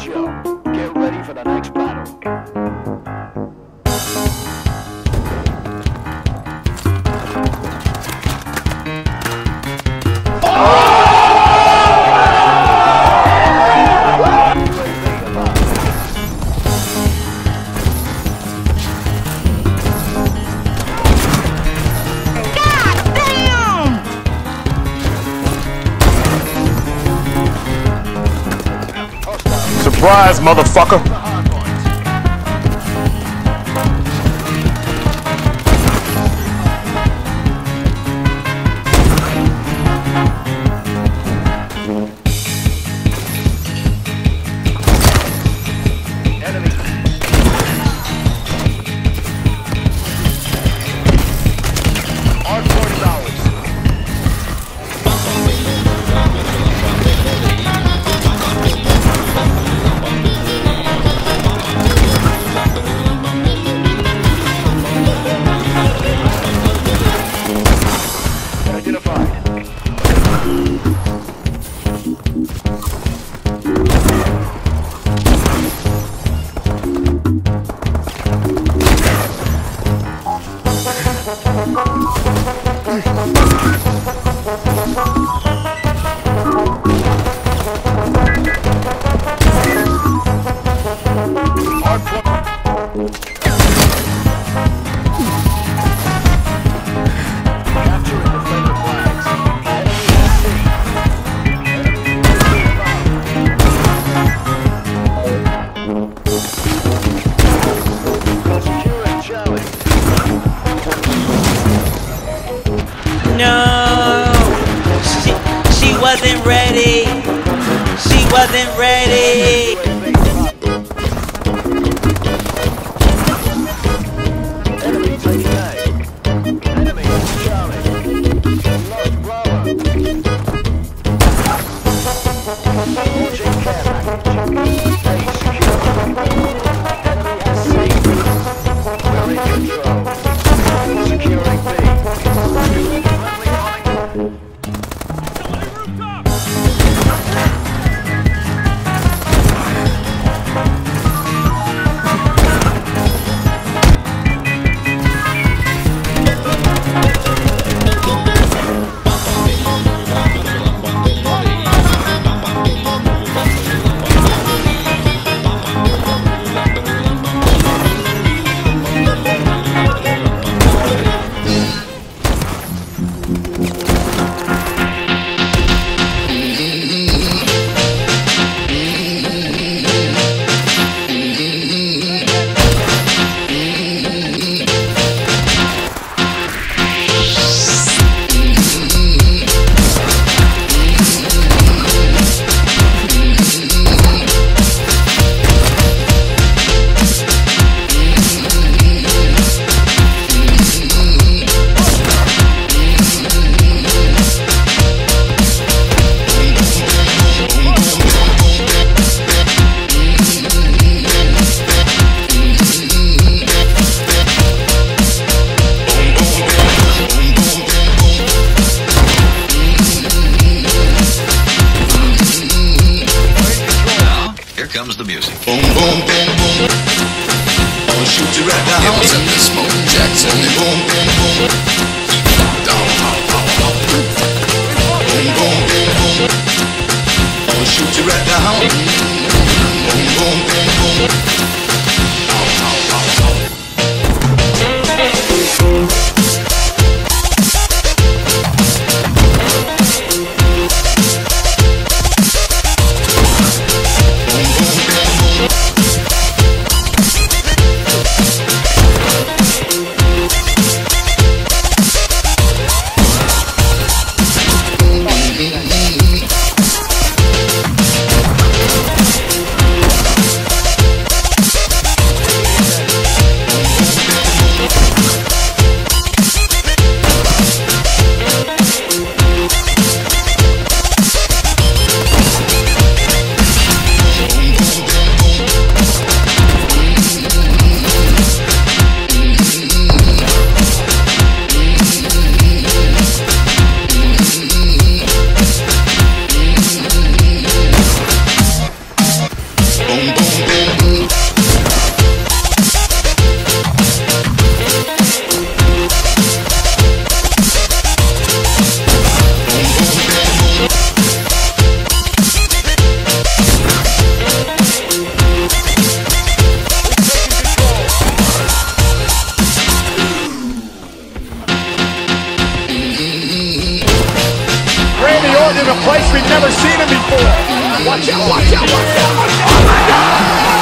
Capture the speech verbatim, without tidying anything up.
show. Get ready for the next battle. Surprise, motherfucker! No, she, she wasn't ready. She wasn't ready. Enemy taking A. Enemy Charlie. Lost Bravo. Launching care package. A secure. Enemy has C. We're in control. Securing B. Comes the music. Boom, boom, boom, boom. I'll shoot you right down. It was at the Smoke Jackson. Boom, boom, boom. Down, down, down, down. Boom, boom, boom, boom. I'll shoot you right down. Boom, boom, boom, boom. Down, down, down, down. Minoru in a place we've never seen him before. Watch out, watch out, watch out, watch out. Oh my God!